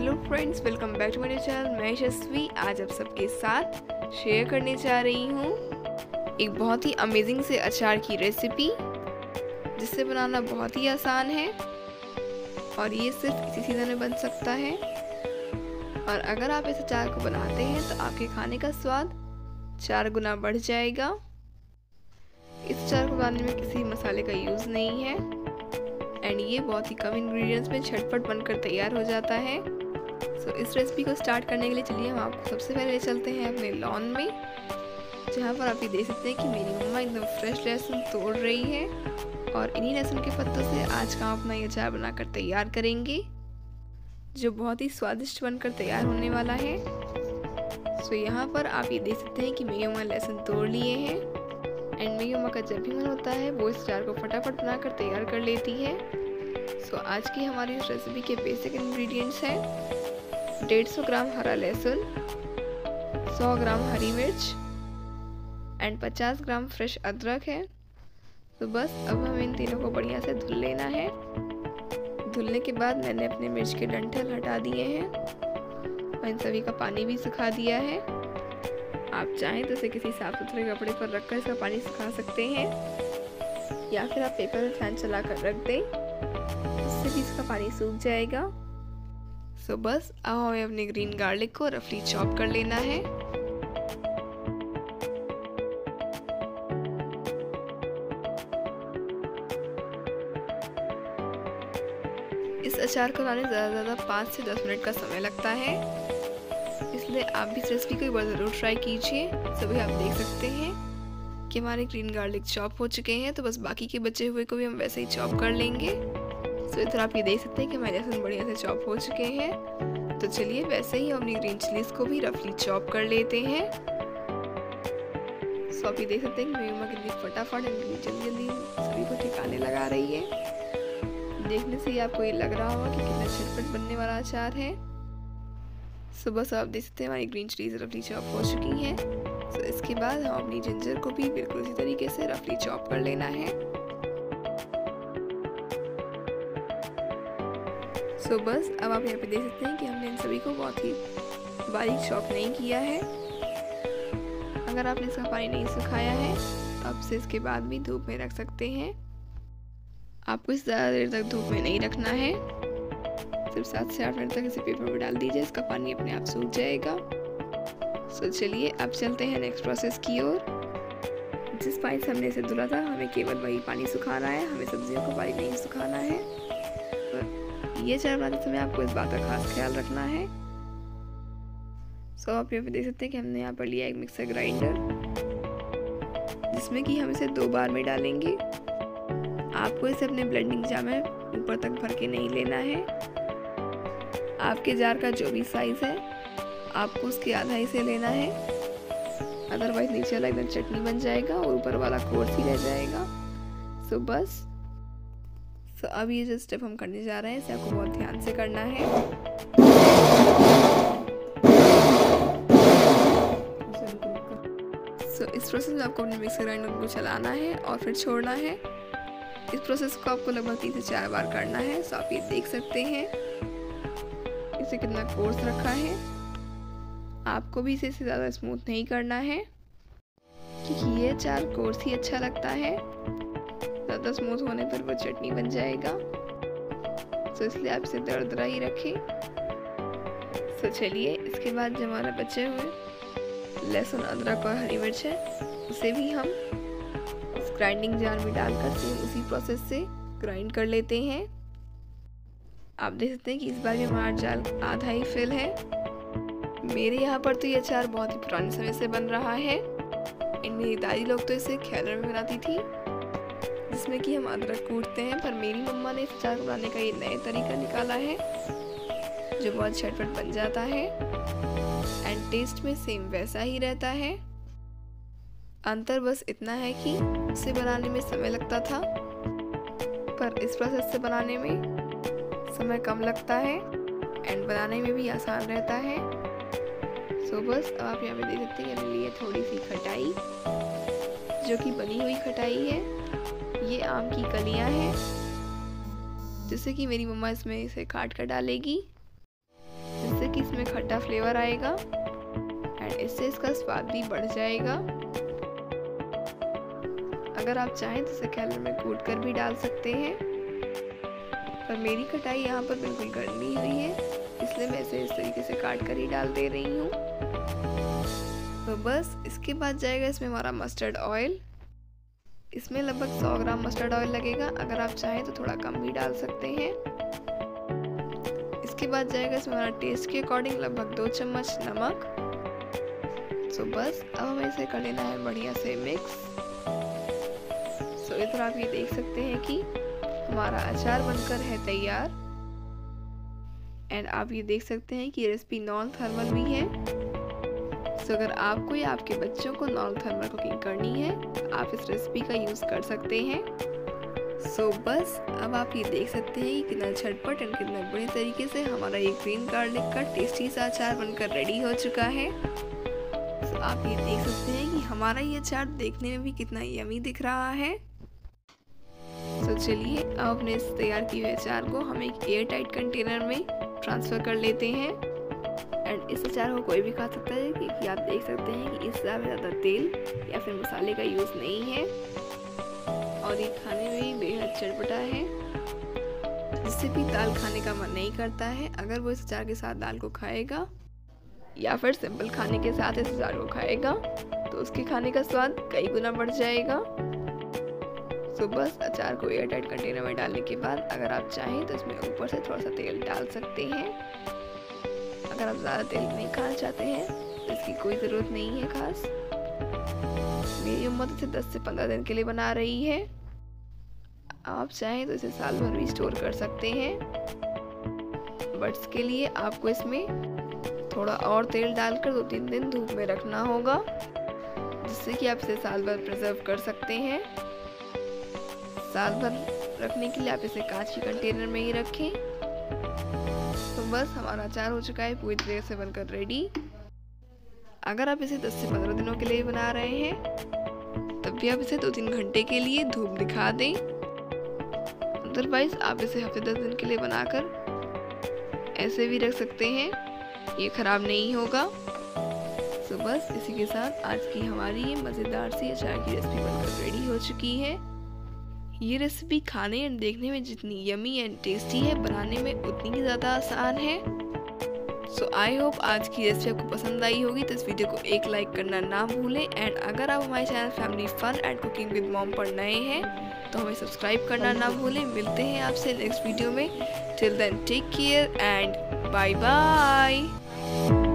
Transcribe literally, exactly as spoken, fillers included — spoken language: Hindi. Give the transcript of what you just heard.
Hello friends, welcome back to मेरे चैनल। मैं यशस्वी आज आप सबके साथ शेयर करने जा रही हूँ एक बहुत ही अमेजिंग से अचार की रेसिपी, जिसे बनाना बहुत ही आसान है और ये सिर्फ इसी सीजन में बन सकता है। और अगर आप इस अचार को बनाते हैं तो आपके खाने का स्वाद चार गुना बढ़ जाएगा। इस अचार को बनाने में किसी मसाले का यूज़ नहीं है एंड ये बहुत ही कम इंग्रेडिएंट्स में झटपट बनकर तैयार हो जाता है। सो so, इस रेसिपी को स्टार्ट करने के लिए चलिए हम आपको सबसे पहले चलते हैं अपने लॉन में, जहाँ पर आप ये देख सकते हैं कि मेरी मम्मा एकदम फ्रेश लहसुन तोड़ रही है और इन्हीं लहसुन के पत्तों से आज का अपना ये अचार बनाकर तैयार करेंगे, जो बहुत ही स्वादिष्ट बनकर तैयार होने वाला है। सो so, यहाँ पर आप ये देख सकते हैं कि मेरी मम्मा लहसुन तोड़ लिए हैं एंड मेरी मम्मा का जब भी मन होता है वो इस अचार को फटाफट बनाकर तैयार कर लेती है। सो so, आज की हमारी इस रेसिपी के बेसिक इंग्रेडिएंट्स हैं डेढ़ सौ ग्राम हरा लहसुन, सौ ग्राम हरी मिर्च एंड पचास ग्राम फ्रेश अदरक है। तो बस अब हमें इन तीनों को बढ़िया से धुल लेना है। धुलने के बाद मैंने अपने मिर्च के डंठल हटा दिए हैं और इन सभी का पानी भी सुखा दिया है। आप चाहें तो इसे किसी साफ सुथरे कपड़े पर रखकर इसका पानी सुखा सकते हैं या फिर आप पेपर में फैन चलाकर रख दें, इससे भी इसका पानी सूख जाएगा। सो बस अब हमें अपने ग्रीन गार्लिक को रफली चॉप कर लेना है। इस अचार को बनाने ज़्यादा से ज़्यादा पाँच से दस मिनट का समय लगता है, इसलिए आप भी इस रेसिपी को एक बार ज़रूर ट्राई कीजिए। सभी आप देख सकते हैं कि हमारे ग्रीन गार्लिक चॉप हो चुके हैं, तो बस बाकी के बचे हुए को भी हम वैसे ही चॉप कर लेंगे। सो इधर आप ये देख सकते हैं कि हमारे लहसुन बढ़िया से चॉप हो चुके हैं। तो चलिए वैसे ही हम अपनी ग्रीन चिलीज को भी रफली चॉप कर लेते हैं। सो आप ये देख सकते हैं कि मेरी मम्मा कितनी फटाफट जल्दी जल्दी सभी को ठिकाने लगा रही है। देखने से ही आपको ये लग रहा होगा कि कितना झटपट बनने वाला अचार है। सुबह से आप देख सकते हैं हमारी ग्रीन चिलीज रफली चॉप हो चुकी हैं। तो इसके बाद हम अपनी जिंजर को भी बिल्कुल इसी तरीके से रफली चॉप कर लेना है। सो बस अब आप यहाँ पे देख सकते हैं कि हमने इन सभी को बहुत ही बारीक चॉप नहीं किया है। अगर आपने इसका पानी नहीं सुखाया है तो आप इसे इसके बाद भी धूप में रख सकते हैं। आपको इस ज़्यादा देर तक धूप में नहीं रखना है, सिर्फ सात से आठ मिनट तक इसे पेपर में डाल दीजिए, इसका पानी अपने आप सूख जाएगा। सो चलिए अब चलते हैं नेक्स्ट प्रोसेस की ओर। जिस पानी से हमने इसे धुला था हमें केवल वही पानी सुखाना है, हमें सब्जियों को पानी नहीं सुखाना है। तो ये अचार बनाते समय आपको इस बात का खास ख्याल रखना है। सो आप यहाँ पे देख सकते हैं कि हमने यहाँ पर लिया एक मिक्सर ग्राइंडर, जिसमें कि हम इसे दो बार में डालेंगे। आपको इसे अपने ब्लेंडिंग जार में ऊपर तक भर के नहीं लेना है। आपके जार का जो भी साइज है आपको उसके आधा ही से लेना है, अदरवाइज नीचे वाला एकदम चटनी बन जाएगा और ऊपर वाला कोर्स ही रह जाएगा। सो बस सो अब ये जो स्टेप हम करने जा रहे हैं इसे आपको बहुत ध्यान से करना है। सो इस प्रोसेस में आपको अपने मिक्सर ग्राइंडर को चलाना है और फिर छोड़ना है। इस प्रोसेस को आपको लगभग तीन से चार बार करना है। सो आप ये देख सकते हैं इसे कितना कोर्स रखा है। आपको भी इसे ज़्यादा स्मूथ नहीं करना है, क्योंकि ये अचार कोर्स ही अच्छा लगता है, ज़्यादा स्मूथ होने पर वो चटनी बन जाएगा। तो इसलिए आप इसे दरदरा ही रखें। तो चलिए इसके बाद जो हमारा बचे हुए लहसुन, अदरक और हरी मिर्च है उसे भी हम इस ग्राइंडिंग जार में डालकर सेम उसी प्रोसेस से ग्राइंड कर लेते हैं। आप देख सकते हैं कि इस बार भी हमारा जाल आधा ही फिल है। मेरे यहाँ पर तो ये अचार बहुत ही पुराने समय से बन रहा है। इन मेरी दादी लोग तो इसे खैलर में बनाती थी, जिसमें कि हम अदरक कूटते हैं, पर मेरी मम्मा ने इस अचार को बनाने का ये नया तरीका निकाला है जो बहुत झटपट बन जाता है एंड टेस्ट में सेम वैसा ही रहता है। अंतर बस इतना है कि उसे बनाने में समय लगता था, पर इस प्रोसेस से बनाने में समय कम लगता है एंड बनाने में भी आसान रहता है। सो so बस अब आप यहाँ पे देख सकते हैं मैंने लिए थोड़ी सी खटाई, जो कि बनी हुई खटाई है। ये आम की कलियाँ हैं, जिससे कि मेरी मम्मा इसमें इसे काट कर डालेगी। कि इसमें खट्टा फ्लेवर आएगा एंड इससे इसका स्वाद भी बढ़ जाएगा। अगर आप चाहें तो इसे कैरमल में कूट कर भी डाल सकते हैं, पर मेरी कटाई यहाँ पर बिल्कुल गढ़नी हुई है, इसलिए मैं इसे इस तरीके से काट कर ही डाल दे रही हूँ। तो बस इसके बाद जाएगा इसमें हमारा मस्टर्ड ऑयल। इसमें लगभग सौ ग्राम मस्टर्ड ऑयल लगेगा, अगर आप चाहें तो थोड़ा कम भी डाल सकते हैं। इसके बाद जाएगा इसमें हमारा टेस्ट के अकॉर्डिंग लगभग दो चम्मच नमक। तो बस अब हमें इसे कर लेना है बढ़िया से मिक्स। तो इधर आप ये देख सकते हैं कि हमारा अचार बनकर है तैयार एंड आप ये देख सकते हैं कि ये रेसिपी नॉन थर्मल भी है। तो अगर आपको या आपके बच्चों को नॉन थर्मल कुकिंग करनी है आप इस रेसिपी का यूज़ कर सकते हैं। सो so, बस अब आप ये देख सकते हैं कि कितना झटपट एंड कितना बड़े तरीके से हमारा ये ग्रीन गार्लिक का टेस्टी सा अचार बनकर रेडी हो चुका है। सो so, आप ये देख सकते हैं कि हमारा ये अचार देखने में भी कितना यमी दिख रहा है। तो चलिए अब अपने इस तैयार किए हुए अचार को हम एक एयर टाइट कंटेनर में ट्रांसफ़र कर लेते हैं एंड इस अचार को कोई भी खा सकता है, क्योंकि आप देख सकते हैं कि इससे ज़्यादा तेल या फिर मसाले का यूज़ नहीं है और ये खाने में भी बेहद चटपटा है, जिससे भी दाल खाने का मन नहीं करता है अगर वो इस अचार के साथ दाल को खाएगा या फिर सिंपल खाने के साथ इस अचार को खाएगा तो उसके खाने का स्वाद कई गुना बढ़ जाएगा। तो बस अचार को एयर टाइट कंटेनर में डालने के बाद अगर आप चाहें तो इसमें ऊपर से थोड़ा सा तेल डाल सकते हैं। अगर आप ज़्यादा तेल नहीं खाना चाहते हैं तो इसकी कोई ज़रूरत नहीं है खास। मेरी उम्र इसे दस से पंद्रह दिन के लिए बना रही है, आप चाहें तो इसे साल भर भी स्टोर कर सकते हैं। बट इसके लिए आपको इसमें थोड़ा और तेल डालकर दो तीन दिन धूप में रखना होगा, जिससे कि आप इसे साल भर प्रिजर्व कर सकते हैं। साल भर रखने के लिए आप इसे कांच के कंटेनर में ही रखें। तो बस हमारा अचार हो चुका है पूरी तरह से बनकर रेडी। अगर आप इसे दस से पंद्रह दिनों के लिए बना रहे हैं तब भी आप इसे दो तीन घंटे के लिए धूप दिखा दें। अदरवाइज आप इसे हफ्ते दस दिन के लिए बनाकर ऐसे भी रख सकते हैं, ये खराब नहीं होगा। तो बस इसी के साथ आज की हमारी ये मज़ेदार सी अचार की रेसिपी बनकर रेडी हो चुकी है। ये रेसिपी खाने एंड देखने में जितनी यमी एंड टेस्टी है, बनाने में उतनी ही ज़्यादा आसान है। सो आई होप आज की रेसिपी आपको पसंद आई होगी, तो इस वीडियो को एक लाइक करना ना भूलें एंड अगर आप हमारे channel family fun and cooking with mom पर नए हैं तो हमें सब्सक्राइब करना ना भूलें। मिलते हैं आपसे नेक्स्ट वीडियो में। Till then take care and bye bye.